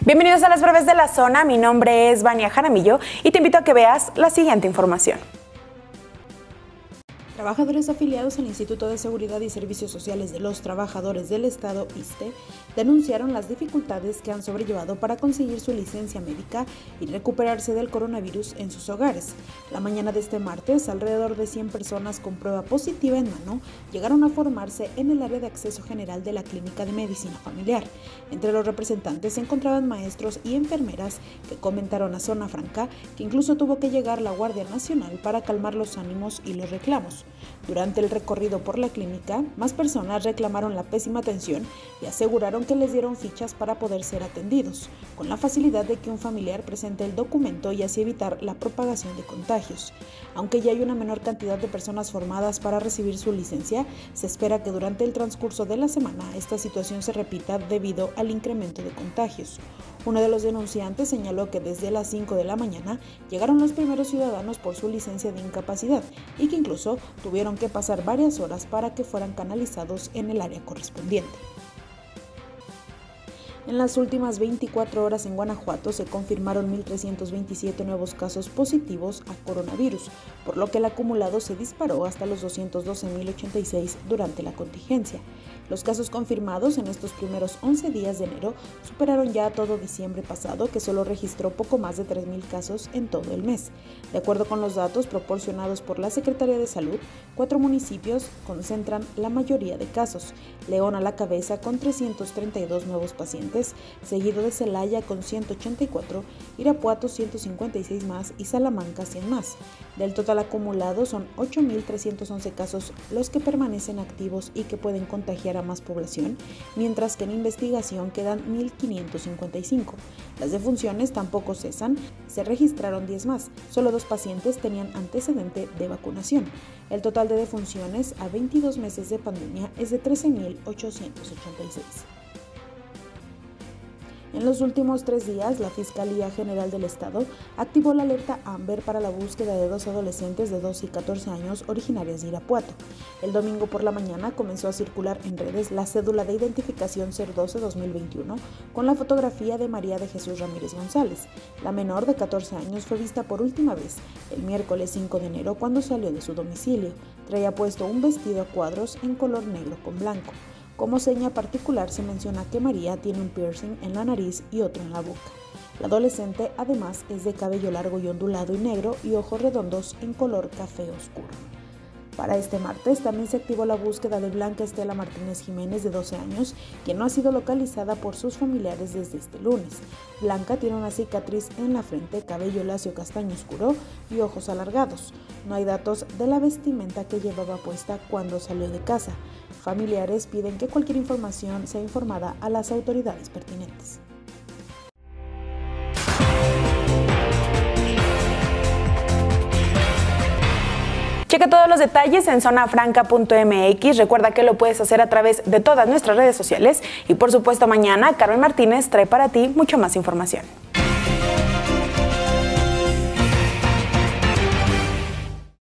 Bienvenidos a las breves de la zona, mi nombre es Vania Jaramillo y te invito a que veas la siguiente información. Trabajadores afiliados al Instituto de Seguridad y Servicios Sociales de los Trabajadores del Estado, ISSSTE, denunciaron las dificultades que han sobrellevado para conseguir su licencia médica y recuperarse del coronavirus en sus hogares. La mañana de este martes, alrededor de 100 personas con prueba positiva en mano llegaron a formarse en el área de acceso general de la Clínica de Medicina Familiar. Entre los representantes se encontraban maestros y enfermeras que comentaron a Zona Franca que incluso tuvo que llegar la Guardia Nacional para calmar los ánimos y los reclamos. Durante el recorrido por la clínica, más personas reclamaron la pésima atención y aseguraron que les dieron fichas para poder ser atendidos, con la facilidad de que un familiar presente el documento y así evitar la propagación de contagios. Aunque ya hay una menor cantidad de personas formadas para recibir su licencia, se espera que durante el transcurso de la semana esta situación se repita debido al incremento de contagios. Uno de los denunciantes señaló que desde las 5 de la mañana llegaron los primeros ciudadanos por su licencia de incapacidad y que incluso tuvieron que pasar varias horas para que fueran canalizados en el área correspondiente. En las últimas 24 horas en Guanajuato se confirmaron 1.327 nuevos casos positivos a coronavirus, por lo que el acumulado se disparó hasta los 212.086 durante la contingencia. Los casos confirmados en estos primeros 11 días de enero superaron ya a todo diciembre pasado, que solo registró poco más de 3.000 casos en todo el mes. De acuerdo con los datos proporcionados por la Secretaría de Salud, 4 municipios concentran la mayoría de casos: León a la cabeza con 332 nuevos pacientes, seguido de Celaya con 184, Irapuato 156 más y Salamanca 100 más. Del total acumulado son 8.311 casos los que permanecen activos y que pueden contagiar a más población, mientras que en investigación quedan 1.555. Las defunciones tampoco cesan, se registraron 10 más, solo 2 pacientes tenían antecedente de vacunación. El total de defunciones a 22 meses de pandemia es de 13.886. En los últimos 3 días, la Fiscalía General del Estado activó la alerta Amber para la búsqueda de 2 adolescentes de 12 y 14 años originarias de Irapuato. El domingo por la mañana comenzó a circular en redes la cédula de identificación 012-2021 con la fotografía de María de Jesús Ramírez González. La menor de 14 años fue vista por última vez el miércoles 5 de enero cuando salió de su domicilio. Traía puesto un vestido a cuadros en color negro con blanco. Como seña particular se menciona que María tiene un piercing en la nariz y otro en la boca. La adolescente además es de cabello largo y ondulado y negro y ojos redondos en color café oscuro. Para este martes también se activó la búsqueda de Blanca Estela Martínez Jiménez, de 12 años, quien no ha sido localizada por sus familiares desde este lunes. Blanca tiene una cicatriz en la frente, cabello lacio castaño oscuro y ojos alargados. No hay datos de la vestimenta que llevaba puesta cuando salió de casa. Familiares piden que cualquier información sea informada a las autoridades pertinentes. Checa todos los detalles en zonafranca.mx. Recuerda que lo puedes hacer a través de todas nuestras redes sociales y por supuesto mañana Carmen Martínez trae para ti mucha más información.